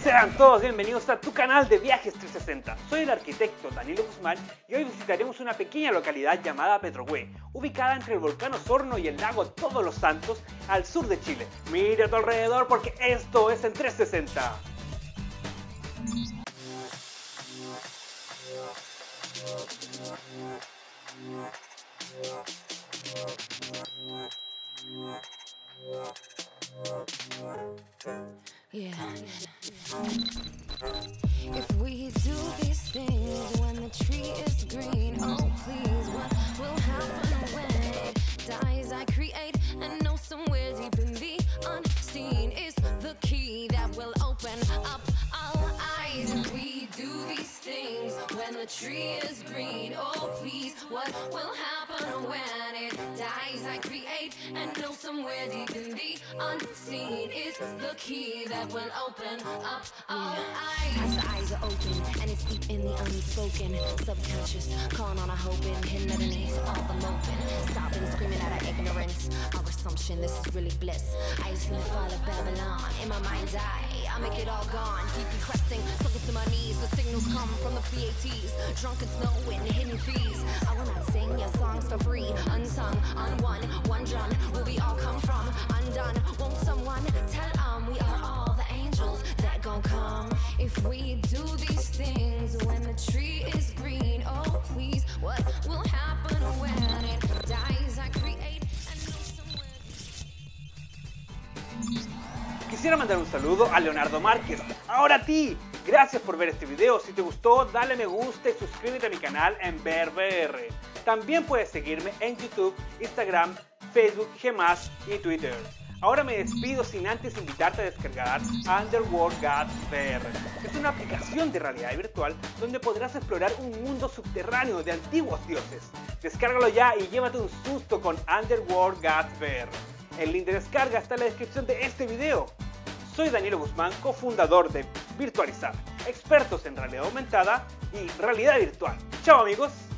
Sean todos bienvenidos a tu canal de Viajes 360. Soy el arquitecto Danilo Guzmán y hoy visitaremos una pequeña localidad llamada Petrohue, ubicada entre el volcán Osorno y el lago Todos los Santos, al sur de Chile. Mira a tu alrededor porque esto es en 360. Yeah. If we do these things when the tree is green, oh please, what will happen when it dies? I create and know somewhere deep in the unseen is the key that will open up our eyes. If we do these things when the tree is green, oh please, what will happen when it dies? I create and know somewhere deep in the unseen is the key that will open up our eyes. As the eyes are open and it's deep in the unspoken, subconscious, calling on our hoping, hidden underneath all the moping, sobbing, screaming out our ignorance, our assumption this is really bliss. I just live fall of Babylon in my mind's eye. I make it all gone, deeply questing, sunken to my knees. The signals come from the PATs, drunken snow and hidden fees. I will not sing your songs for free, unsung, on one drum. Where we all come from, undone. Won't someone tell we are all the angels that gon' come if we do these things when the tree is green. Oh please, what will happen when it dies? I create and know somewhere. Quisiera mandar un saludo a Leonardo Márquez, ahora a ti. Gracias por ver este video. Si te gustó, dale me gusta y suscríbete a mi canal en VerVR. También puedes seguirme en YouTube, Instagram, Facebook, Gmas y Twitter. Ahora me despido sin antes invitarte a descargar Underworld Gods VR. Es una aplicación de realidad virtual donde podrás explorar un mundo subterráneo de antiguos dioses. Descárgalo ya y llévate un susto con Underworld Gods VR. El link de descarga está en la descripción de este video. Soy Danilo Guzmán, cofundador de Virtualizar, expertos en realidad aumentada y realidad virtual. ¡Chao amigos!